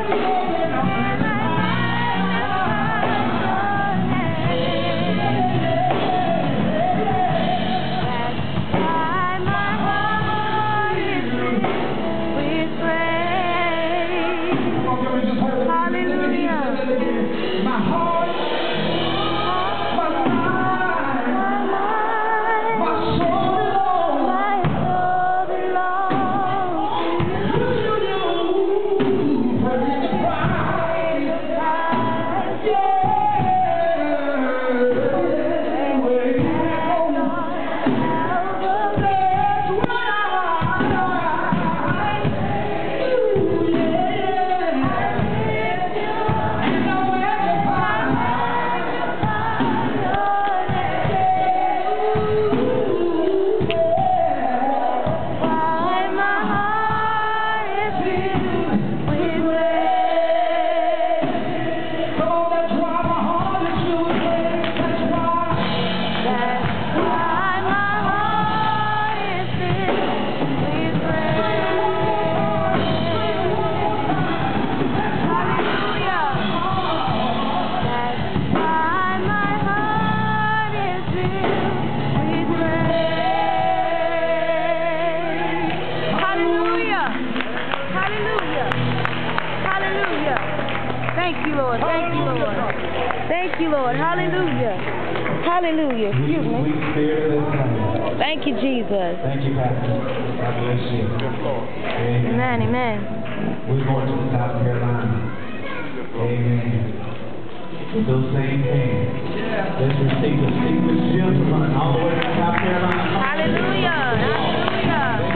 Thank you, Lord. Thank you, Lord. Thank you, Lord. Hallelujah. Hallelujah. Excuse me. Thank you, Jesus. Thank you, Pastor. God bless you. Amen. Amen. We're going to South Carolina. Amen. With those same hands. Let's receive the secret gentleman all the way to South Carolina. Hallelujah. Hallelujah.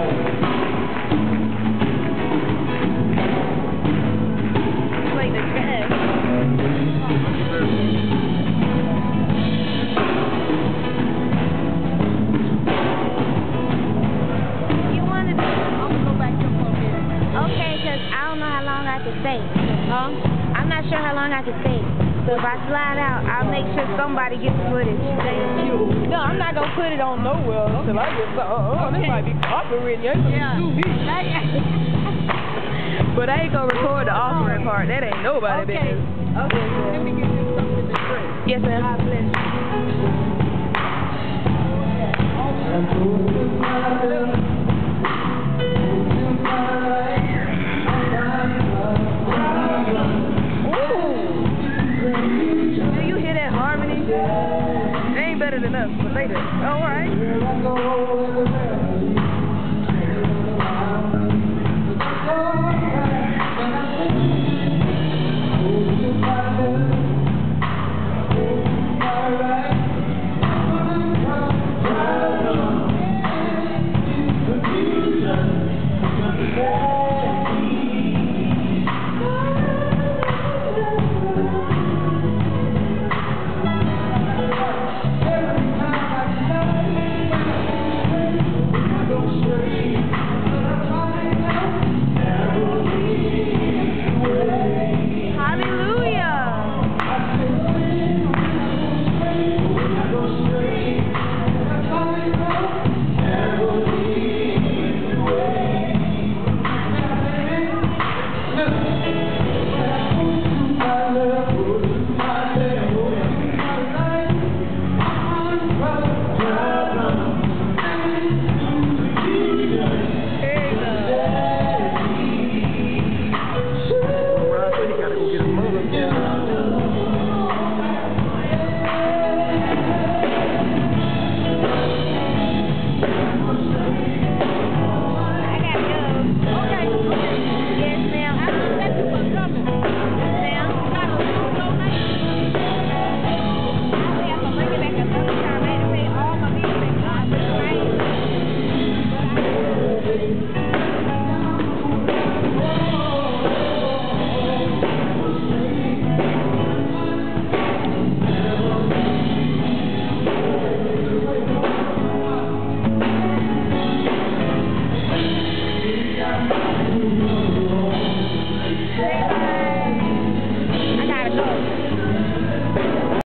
Play the track. You wanted to... I'm going to go back to for a minute. Okay, because I don't know how long I can stay. Huh? I'm not sure how long I can stay. So if I slide out, I'll make sure somebody gets footage. Thank you. No, I'm not going to put it on nowhere until I get something. This might be copyrighted. Yeah. But I ain't going to record the offering part. That ain't nobody business. Okay. Let me get you something to drink. Yes, ma'am. God bless you. Do you hear that harmony? They ain't better than us, but they do. All right.